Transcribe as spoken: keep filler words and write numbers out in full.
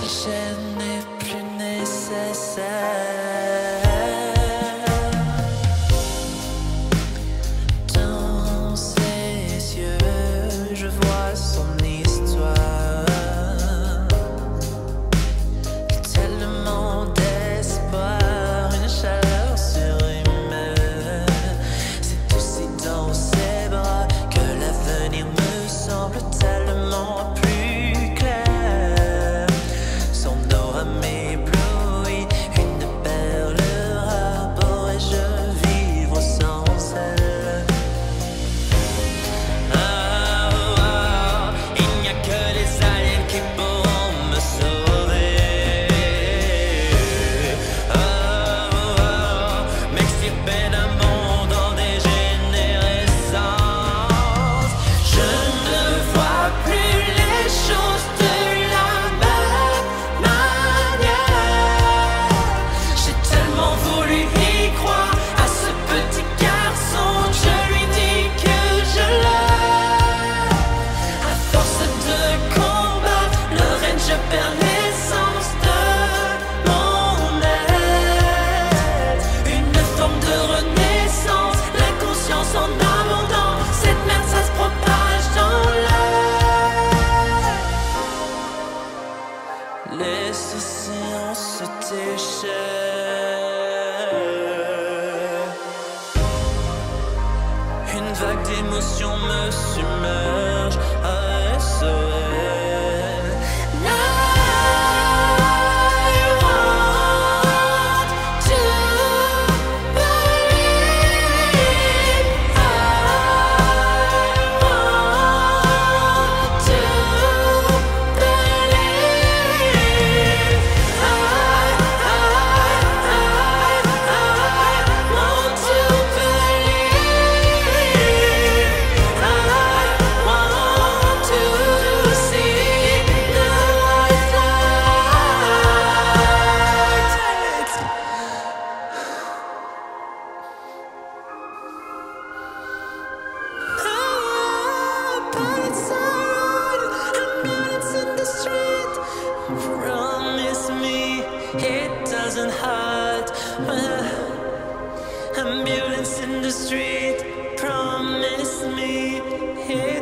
chaîne n'est plus nécessaire. Dans ses yeux, je vois son histoire. Tellement d'espoir, une chaleur surhumaine. C'est aussi dans ses bras que l'avenir me semble tellement plus clair. Son aura m'éblouit, une perle rare. Pourrais-je vivre sans elle? Ah, oh, oh, il n'y a que les aliens qui pourront me sauver. Ah, oh, oh, m'extirper d'un monde en dégénérescence. Je ne vois plus les choses de la même manière. J'ai tellement voulu y croire à ce petit garçon. Je lui dis que je l'aime. À force de combattre le règne, je perds l'essence de mon être. Une forme de renaissance, la conscience en abondance. Cette merde, ça se propage dans l'air. Les océans se déchaînent. Une vague d'émotions me submerge. A S O L. I want to believe. I want to believe. I, I, I, I want to believe. I want to see the light. But it's alright, ambulance in the street. Promise me it doesn't hurt. Ambulance in the street. Promise me it